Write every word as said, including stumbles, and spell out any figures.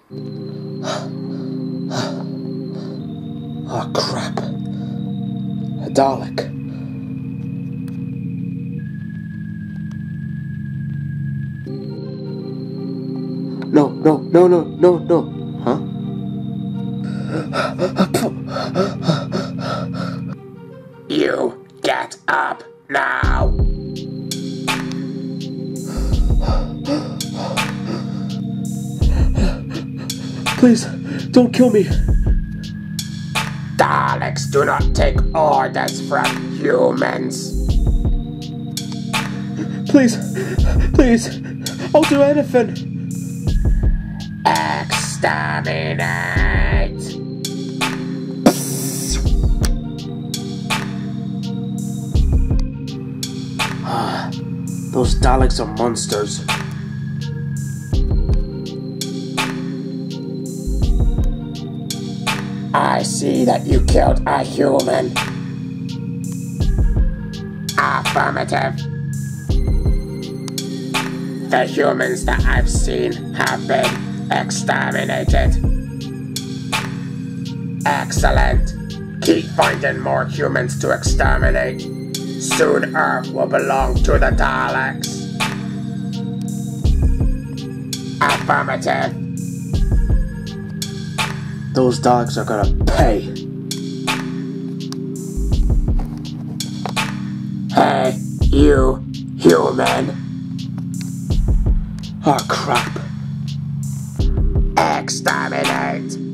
Oh crap. A Dalek. No, no, no, no, no, no. Huh? You get up now! Please, don't kill me. Daleks do not take orders from humans. Please, please, I'll do anything. Exterminate! Those Daleks are monsters. I see that you killed a human. Affirmative. The humans that I've seen have been exterminated. Excellent. Keep finding more humans to exterminate. Soon Earth will belong to the Daleks. Affirmative. Those Daleks are gonna pay. Hey, you, human. Oh crap. Exterminate.